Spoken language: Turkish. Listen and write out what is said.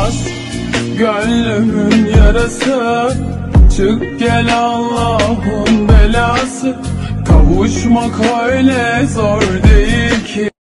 olmaz gönlümün yarası. Çık gel Allah'ın belası, kavuşmak öyle zor değil ki.